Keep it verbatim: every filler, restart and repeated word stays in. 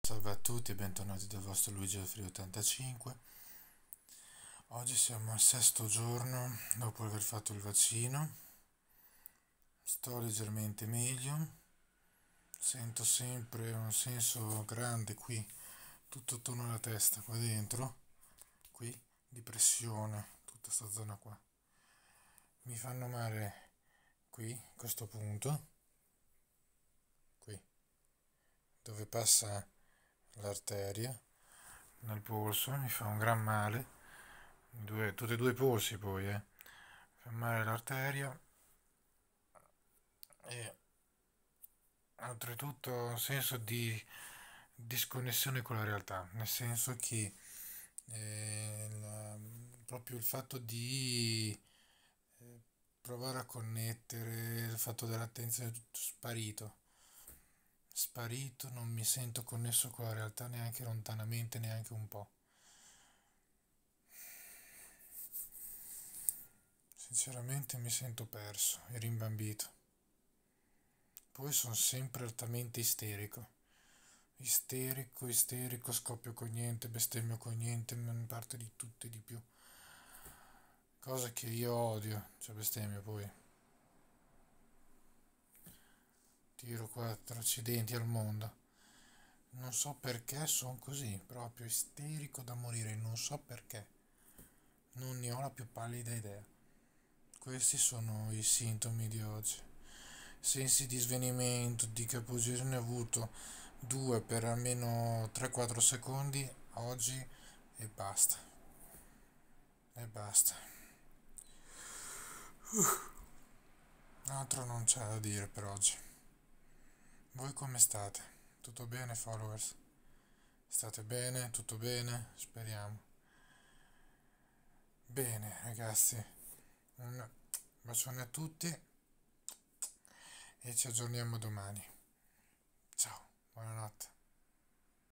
Salve a tutti e bentornati dal vostro Luigi Alfredo ottantacinque. Oggi siamo al sesto giorno dopo aver fatto il vaccino. Sto leggermente meglio. Sento sempre un senso grande qui, tutto attorno alla testa, qua dentro, qui, di pressione, tutta questa zona qua. Mi fanno male qui, questo punto, qui, dove passa l'arteria nel polso, mi fa un gran male, due, tutti e due i polsi poi, eh. Fa male l'arteria e oltretutto un senso di disconnessione con la realtà, nel senso che eh, la- proprio il fatto di eh, provare a connettere, il fatto dell'attenzione è tutto sparito, sparito, non mi sento connesso con la realtà neanche lontanamente, neanche un po'. Sinceramente mi sento perso e rimbambito. Poi sono sempre altamente isterico. Isterico, isterico, scoppio con niente, bestemmio con niente, me ne parte di tutto e di più. Cosa che io odio, cioè bestemmio poi. Tiro quattro accidenti al mondo. Non so perché sono così, proprio isterico da morire, non so perché. Non ne ho la più pallida idea. Questi sono i sintomi di oggi. Sensi di svenimento, di capogiri ne ho avuto due per almeno tre quattro secondi oggi e basta. E basta. Altro non c'è da dire per oggi. Voi come state? Tutto bene, followers? State bene? Tutto bene? Speriamo. Bene, ragazzi. Un bacione a tutti e ci aggiorniamo domani. Ciao, buonanotte.